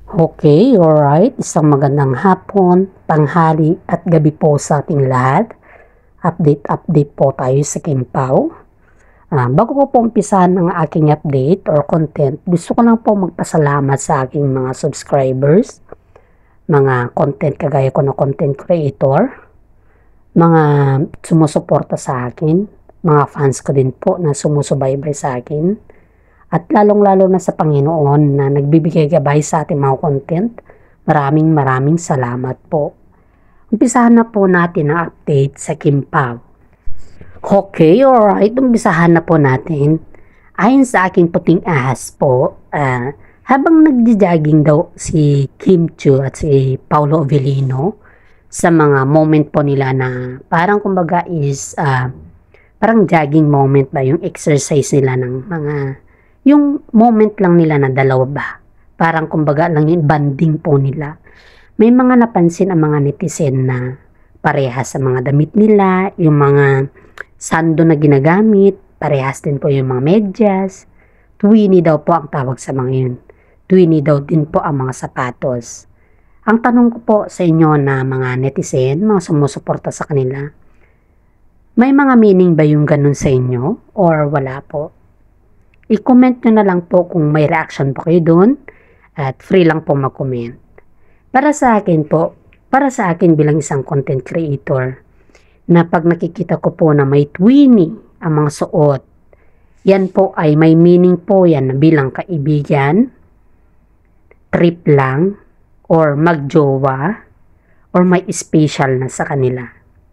Okay, alright. Isang magandang hapon, tanghali at gabi po sa ating lahat. Update po tayo sa Kim Pao. Bago ko po umpisahan ang aking update or content, gusto ko lang po magpasalamat sa aking mga subscribers, mga content kagaya ko na content creator, mga sumusuporta sa akin, mga fans ko din po na sumusubaybay sa akin, at lalong-lalo na sa Panginoon na nagbibigay gabay sa ating mga content. Maraming salamat po. Umpisahan na po natin ang update sa Kim Pao. Okay, alright. Umpisahan na po natin. Ayon sa aking puting ahas po, habang nagja-jogging daw si Kim Chiu at si Paolo Avellino sa mga moment po nila na parang kumbaga is parang jogging moment ba, yung exercise nila ng mga yung moment lang nila na dalawa ba. Parang kumbaga lang yung banding po nila. May mga napansin ang mga netizen na parehas sa mga damit nila, yung mga sando na ginagamit, parehas din po yung mga medyas. Twinny daw po ang tawag sa mga yun. Twinny daw din po ang mga sapatos. Ang tanong ko po sa inyo na mga netizen, mga sumusuporta sa kanila, may mga meaning ba yung ganun sa inyo or wala po? I-comment nyo na lang po kung may reaction po kayo doon at free lang po mag-comment. Para sa akin bilang isang content creator, na pag nakikita ko po na may twinny ang mga suot, yan po ay may meaning po yan na bilang kaibigan, trip lang, or magjowa, or may special na sa kanila.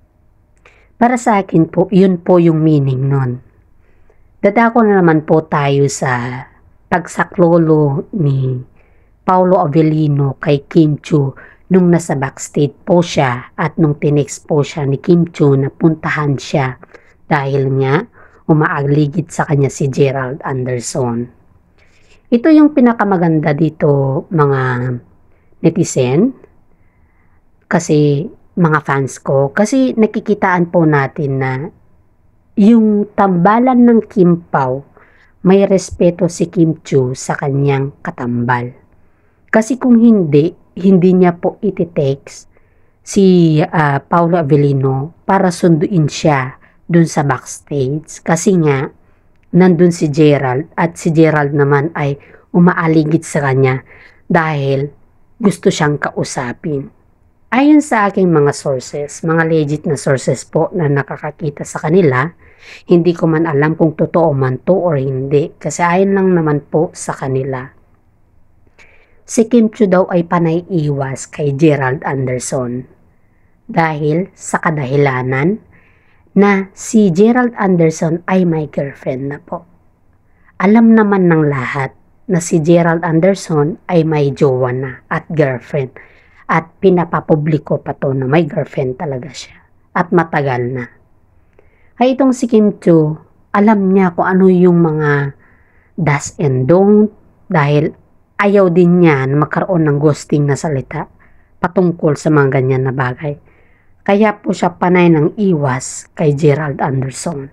Para sa akin po, yun po yung meaning nun. Dadako na naman po tayo sa pagsaklolo ni Paolo Avellino kay Kim Chiu nung nasa backstage po siya at nung tinext po siya ni Kim Chiu na puntahan siya dahil nga umaaligid sa kanya si Gerald Anderson. Ito yung pinakamaganda dito mga netizen kasi mga fans ko kasi nakikitaan po natin na yung tambalan ng Kim Pao, may respeto si Kim Chiu sa kanyang katambal. Kasi kung hindi niya po iti-text si Paolo Avellino para sunduin siya dun sa backstage. Kasi nga, nandun si Gerald at si Gerald naman ay umaaligid sa kanya dahil gusto siyang kausapin. Ayon sa aking mga sources, mga legit na sources po na nakakakita sa kanila, hindi ko man alam kung totoo man to or hindi kasi ayon lang naman po sa kanila. Si Kim Chiu daw ay panay iwas kay Gerald Anderson dahil sa kadahilanan na si Gerald Anderson ay may girlfriend na po. Alam naman ng lahat na si Gerald Anderson ay may jowa na at girlfriend at pinapapubliko pa to na may girlfriend talaga siya at matagal na. Ay itong si Kim Chiu, alam niya kung ano yung mga do's and don't dahil ayaw din niya na magkaroon ng ghosting na salita patungkol sa mga ganyan na bagay. Kaya po siya panay ng iwas kay Gerald Anderson.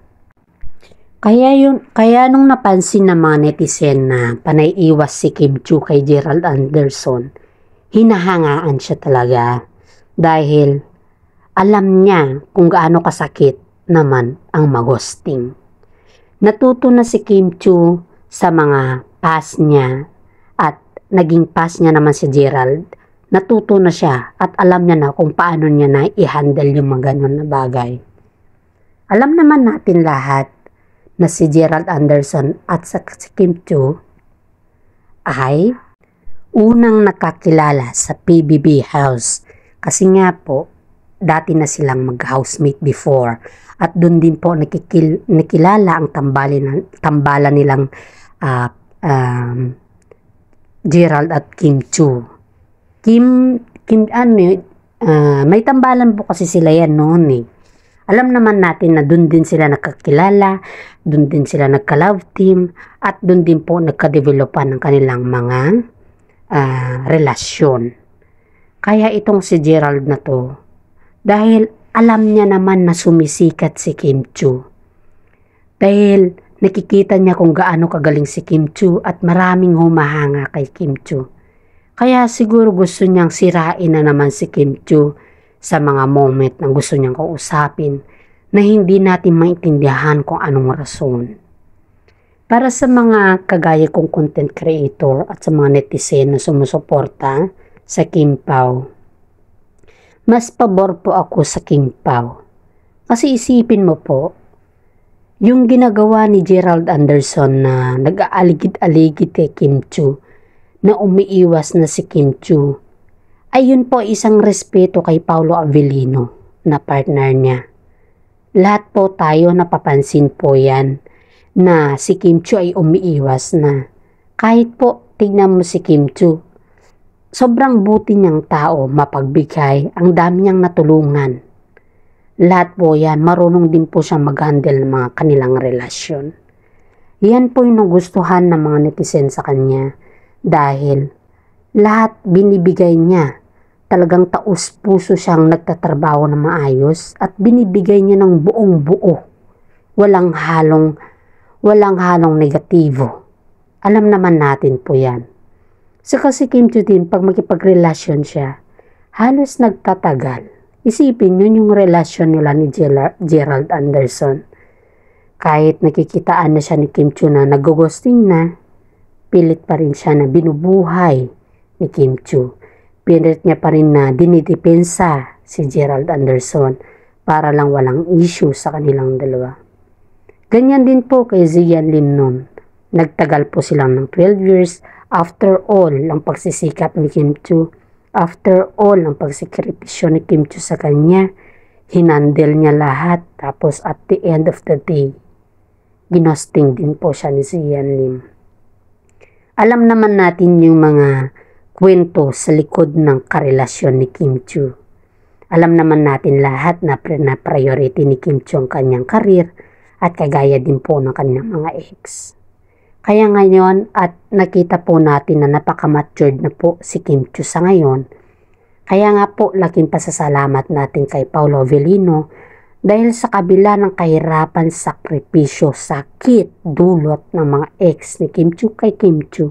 Kaya nung napansin ng mga netizen na panay iwas si Kim Chiu kay Gerald Anderson, hinahangaan siya talaga dahil alam niya kung gaano kasakit naman ang magosting. Natuto na si Kim Chiu sa mga past niya at naging past niya naman si Gerald. Natuto na siya at alam niya na kung paano niya na i-handle yung mga ganun na bagay. Alam naman natin lahat na si Gerald Anderson at si Kim Chiu ay unang nakakilala sa PBB house kasi nga po dati na silang mag-housemate before at doon din po nakilala ang tambalan nilang Gerald at Kim Chiu. May tambalan po kasi sila yan noon eh. Alam naman natin na doon din sila nakakilala, doon din sila nagka-love team at doon din po nagka-developan ng kanilang mga relasyon. Kaya itong si Gerald na to, dahil alam niya naman na sumisikat si Kim Chiu. Dahil nakikita niya kung gaano kagaling si Kim Chiu at maraming humahanga kay Kim Chiu. Kaya siguro gusto niyang sirain na naman si Kim Chiu sa mga moment na gusto niyang kausapin na hindi natin maintindihan kung anong rason. Para sa mga kagaya kong content creator at sa mga netizen na sumusuporta sa Kim Pao, mas pabor po ako sa Kim Pao. Kasi isipin mo po, yung ginagawa ni Gerald Anderson na nag-aaligid-aligid kay Kim Chiu, na umiiwas na si Kim Chiu, ay yun po isang respeto kay Paolo Avellino na partner niya. Lahat po tayo napapansin po yan na si Kim Chiu ay umiiwas na. Kahit po tignan mo si Kim Chiu, sobrang buti niyang tao, mapagbigay, ang dami niyang natulungan. Lahat po yan, marunong din po siya mag-handle ng mga kanilang relasyon. Yan po yung nagustuhan ng mga netizen sa kanya dahil lahat binibigay niya. Talagang taos puso siyang nagtatrabaho na maayos at binibigay niya ng buong buo. Walang halong negatibo. Alam naman natin po yan. So kasi Kim Chiu din, pag makipagrelasyon siya, halos nagtatagal. Isipin yun yung relasyon nila ni Gerald Anderson. Kahit nakikitaan na siya ni Kim Chiu na nag-ghosting na, pilit pa rin siya na binubuhay ni Kim Chiu. Pilit niya pa rin na dinidepensa si Gerald Anderson para lang walang issue sa kanilang dalawa. Ganyan din po kay Zian Lim nun. Nagtagal po silang ng 12 years. After all, ang pagsisikap ni Kim Chiu, after all, ang pagsikripisyo ni Kim Chiu sa kanya, hinandle niya lahat. Tapos at the end of the day, ginosting din po siya ni Zian Lim. Alam naman natin yung mga kwento sa likod ng karelasyon ni Kim Chiu. Alam naman natin lahat na priority ni Kim Chiu ang kanyang karir at kagaya din po ng kanyang mga ex. Kaya ngayon at nakita po natin na napaka-matured na po si Kim Chiu sa ngayon. Kaya nga po laking pasasalamat natin kay Paolo Avellino dahil sa kabila ng kahirapan, sakripisyo, sakit, dulot ng mga ex ni Kim Chiu kay Kim Chiu.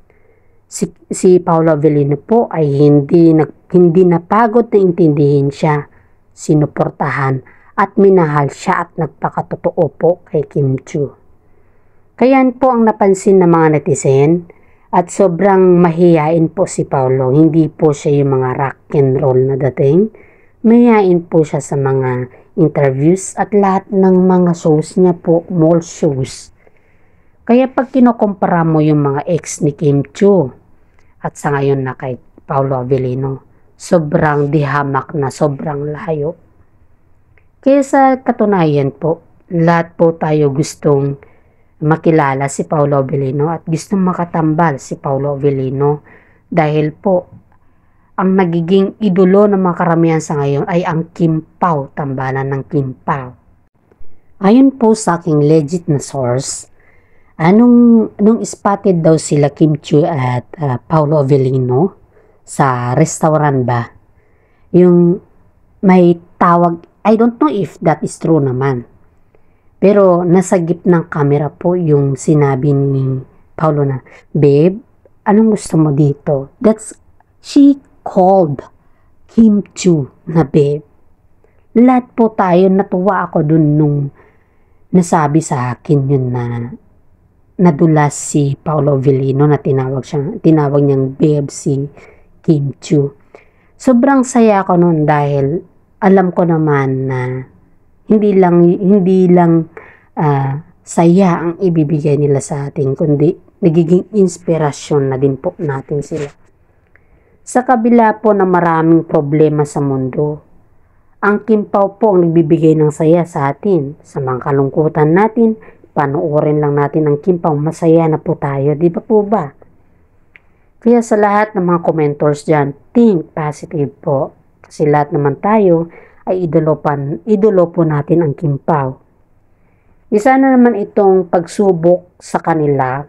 Si Paolo Avellino po ay hindi napagod na intindihin siya, sinuportahan at minahal siya at nagpakatotoo po kay Kim Chiu. Kaya po ang napansin ng mga netizen at sobrang mahiyain po si Paolo. Hindi po siya yung mga rock and roll na dating. Mahiyain po siya sa mga interviews at lahat ng mga shows niya po, mall shows. Kaya pag kinukumpara mo yung mga ex ni Kim Chiu at sa ngayon na kay Paolo Avellino, sobrang dihamak na, sobrang layo. Kaya sa katunayan po, lahat po tayo gustong makilala si Paolo Avellino at gustong makatambal si Paolo Avellino dahil po ang nagiging idolo ng mga karamihan sa ngayon ay ang Kim Pao, tambalan ng Kim Pao. Ayon po sa aking legit na source, nung spotted daw sila Kim Chiu at Paolo Avellino sa restaurant ba, yung may tawag, I don't know if that is true naman. Pero nasa gitna ng camera po yung sinabi ni Paolo na, "Babe, anong gusto mo dito?" She called Kim Chiu na babe. Lahat po tayo, natuwa ako dun nung nasabi sa akin yun na nadulas si Paolo Avellino na tinawag niyang babe si Kim Chiu. Sobrang saya ako nun dahil alam ko naman na hindi lang saya ang ibibigay nila sa atin, kundi nagiging inspirasyon na din po natin sila. Sa kabila po na maraming problema sa mundo, ang Kim Pao po ang nagbibigay ng saya sa atin. Sa mga kalungkutan natin, panoorin lang natin ang Kim Pao, masaya na po tayo, di ba po ba? Kaya sa lahat ng mga commentors dyan, think positive po. Kasi lahat naman tayo ay idolo po natin ang Kim Pao. Isa na naman itong pagsubok sa kanila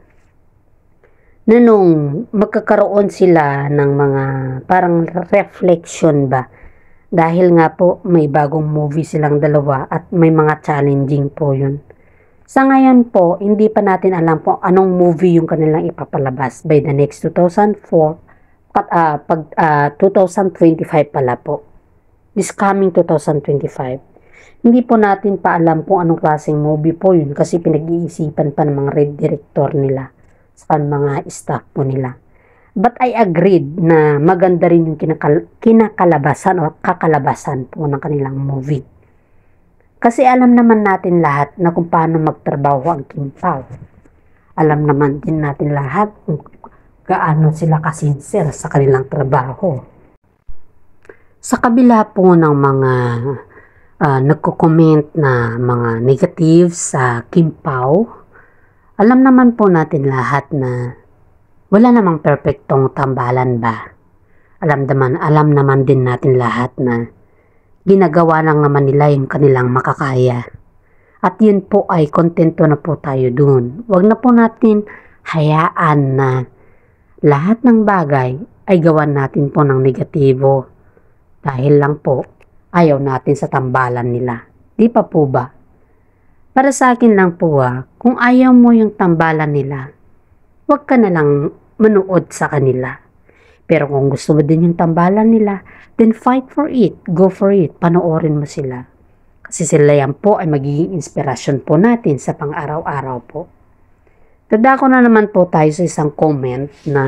na nung magkakaroon sila ng mga parang reflection ba. Dahil nga po may bagong movie silang dalawa at may mga challenging po yun. Sa ngayon po, hindi pa natin alam po anong movie yung kanilang ipapalabas by the next 2004. 2025 pala po. This coming 2025. Hindi po natin pa alam kung anong klaseng movie po yun kasi pinag-iisipan pa ng mga red director nila sa mga staff po nila. But I agreed na maganda rin yung kinakalabasan o kakalabasan po ng kanilang movie. Kasi alam naman natin lahat na kung paano magtrabaho ang Kim Pao. Alam naman din natin lahat kung gaano sila kasinser sa kanilang trabaho. Sa kabila po ng mga nagko-comment na mga negatives sa Kim Pao, alam naman po natin lahat na wala namang perfectong tambalan ba. Alam naman din natin lahat na ginagawa lang naman nila yung kanilang makakaya. At yun po ay kontento na po tayo dun. Huwag na po natin hayaan na lahat ng bagay ay gawan natin po ng negatibo. Dahil lang po ayaw natin sa tambalan nila. Di pa po ba? Para sa akin lang po kung ayaw mo yung tambalan nila, huwag ka na lang manood sa kanila. Pero kung gusto mo din yung tambalan nila, then fight for it. Go for it. Panoorin mo sila. Kasi sila yan po ay magiging inspirasyon po natin sa pang-araw-araw po. Dadako na naman po tayo sa isang comment na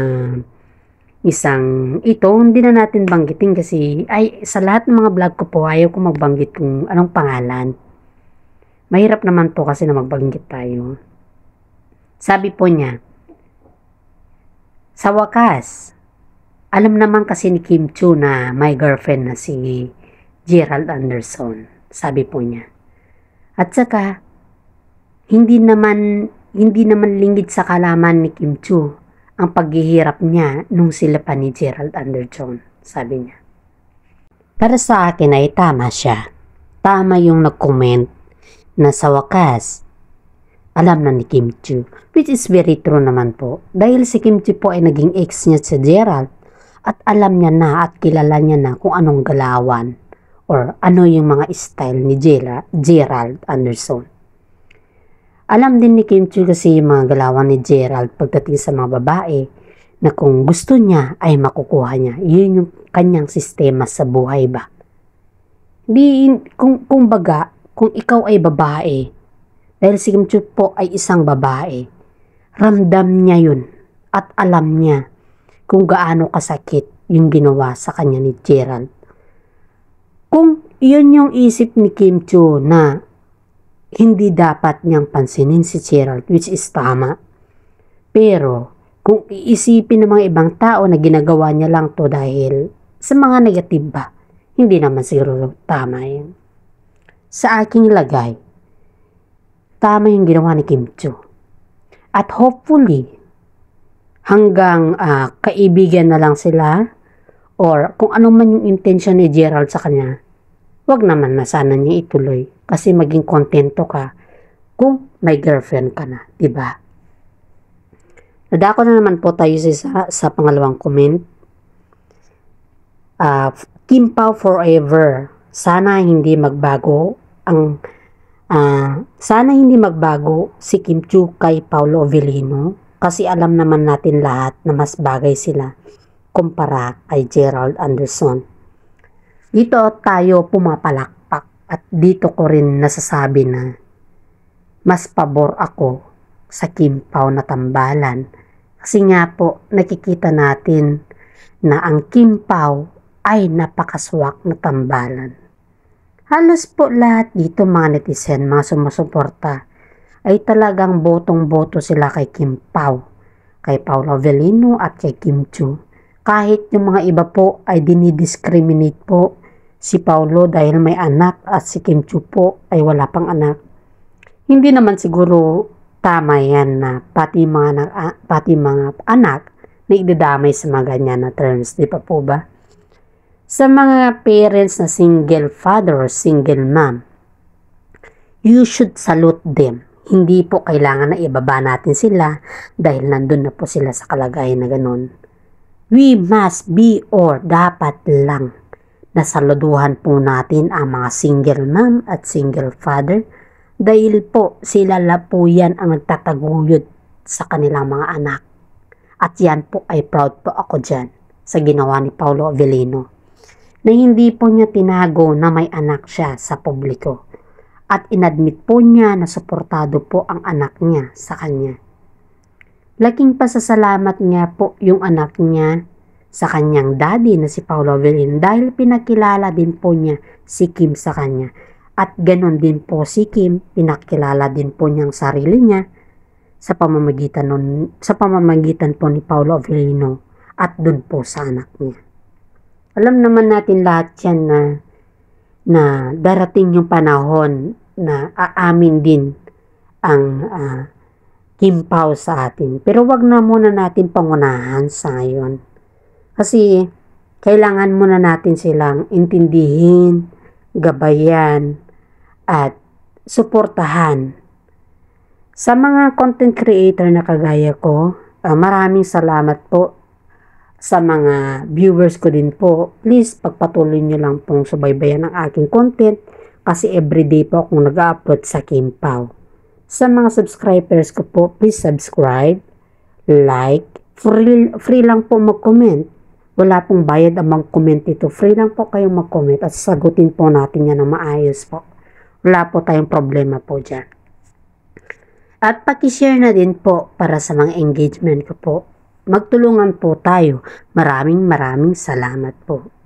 hindi na natin banggitin kasi sa lahat ng mga vlog ko po ayaw ko magbanggit kung anong pangalan. Mahirap naman po kasi na magbanggit tayo. Sabi po niya, sa wakas, alam naman kasi ni Kim Chiu na may girlfriend na si Gerald Anderson. Sabi po niya. At saka, hindi naman lingid sa kalaman ni Kim Chiu ang paghihirap niya nung sila pa ni Gerald Anderson. Sabi niya. Para sa akin ay tama siya. Tama yung nag-comment na sa wakas, alam na ni Kim Chiu. Which is very true naman po. Dahil si Kim Chiu po ay naging ex niya si Gerald at alam niya na at kilala niya na kung anong galawan or ano yung mga style ni Gerald Anderson. Alam din ni Kim Chiu kasi yung mga galawan ni Gerald pagdating sa mga babae na kung gusto niya ay makukuha niya. Yun yung kanyang sistema sa buhay ba. Kung ikaw ay babae, dahil si Kim Chiu po ay isang babae, ramdam niya yun at alam niya kung gaano kasakit yung ginawa sa kanya ni Gerald. Kung yun yung isip ni Kim Chiu na hindi dapat niyang pansinin si Gerald, which is tama. Pero kung iisipin ng mga ibang tao na ginagawa niya lang to dahil sa mga negative ba, hindi naman siguro tama yun. Sa aking lagay, tama yung ginawa ni Kim Chiu. At hopefully, hanggang kaibigan na lang sila or kung ano man yung intention ni Gerald sa kanya, wag naman na sana niya ituloy kasi maging kontento ka kung may girlfriend ka na, diba? Nadako na naman po tayo sa pangalawang comment. Kim Pao forever. Sana hindi magbago si Kim Chiu kay Paolo Avellino kasi alam naman natin lahat na mas bagay sila kumpara kay Gerald Anderson. Dito tayo pumapalakpak at dito ko rin nasasabi na mas pabor ako sa Kim Pao na tambalan kasi nga po nakikita natin na ang Kim Pao ay napakaswak na tambalan. Halos po lahat dito mga netizen, mga sumusuporta ay talagang botong-boto sila kay Kim Pao, kay Paolo Avellino at kay Kim Chiu. Kahit yung mga iba po ay dinidiscriminate po si Paolo dahil may anak at si Kim Chiu po ay wala pang anak. Hindi naman siguro tama yan na pati mga anak na idadamay sa mga ganyan na terms, di pa po ba? Sa mga parents na single father or single mom, you should salute them. Hindi po kailangan na ibaba natin sila dahil nandun na po sila sa kalagayan na ganun. We must be or dapat lang nasaluduhan po natin ang mga single mom at single father dahil po sila la po yan ang nagtataguyod sa kanilang mga anak. At yan po ay proud po ako dyan sa ginawa ni Paolo Avellino, na hindi po niya tinago na may anak siya sa publiko at inadmit po niya na suportado po ang anak niya sa kanya. Laking pasasalamat niya po yung anak niya sa kanyang daddy na si Paolo Avellino dahil pinakilala din po niya si Kim sa kanya. At ganon din po si Kim, pinakilala din po niyang sarili niya sa pamamagitan po ni Paolo Avellino at dun po sa anak niya. Alam naman natin lahat yan na darating yung panahon na aamin din ang Kim Pao sa atin. Pero wag na muna natin pangunahan sa ngayon. Kasi kailangan muna natin silang intindihin, gabayan, at suportahan. Sa mga content creator na kagaya ko, maraming salamat po sa mga viewers ko din po. Please, pagpatuloy nyo lang pong subaybayan ang aking content kasi everyday po akong nag-upload sa Kim Pao. Sa mga subscribers ko po, please subscribe, like, free lang po mag-comment. Wala pong bayad ang mag-comment ito. Free lang po kayong mag-comment at sagutin po natin yan ng maayos po. Wala po tayong problema po dyan. At paki-share na din po para sa mga engagement ko po. Magtulungan po tayo. Maraming salamat po.